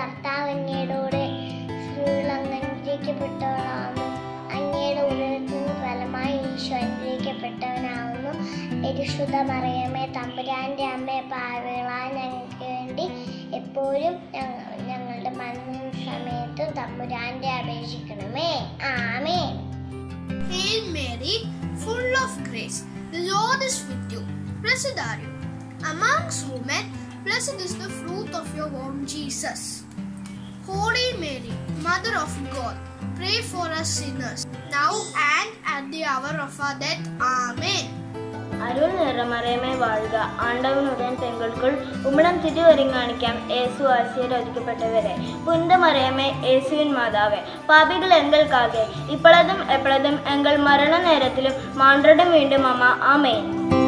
കർത്താവ് അങ്ങയോടുകൂടെ സ്ത്രീകൾ അങ്ങ് അനുഗ്രഹിക്കപ്പെട്ടവളാകുന്നു. അങ്ങയുടെ ഉദരത്തിന് ഫലമായി ഈശോ അനുഗ്രഹിക്കപ്പെട്ടവനാകുന്നു. പരിശുദ്ധ മറിയമേ, തമ്പുരാന്റെ അമ്മേ, പാപികളായ ഞങ്ങൾക്ക് വേണ്ടി എപ്പോഴും ഞങ്ങളുടെ മരണസമയത്തും തമ്പുരാന്റെ അപേക്ഷിക്കണമേ. ആമേൻ. Hail Mary, full of grace, the Lord is with you. Blessed are you amongst women, blessed is the fruit of your womb, Jesus. Holy Mary, Mother of God, pray for us sinners, now and at the hour of our death. Amen. அருள் நிறமறைமை வாழ்க, ஆண்டவனுடன் பெண்களுக்குள் உம்மிடம் திருவரிங்காணிக்கம் இயேசு ஆசிரியர் ஒதுக்கப்பட்டவரே. புனித மறையமே, இயேசுவின் மாதாவே, பாபிகள் எங்களுக்காக இப்பொழுதும் எப்பொழுதும் எங்கள் மரண நேரத்திலும் மான்றடும் வேண்டும் அம்மா. ஆமேன்.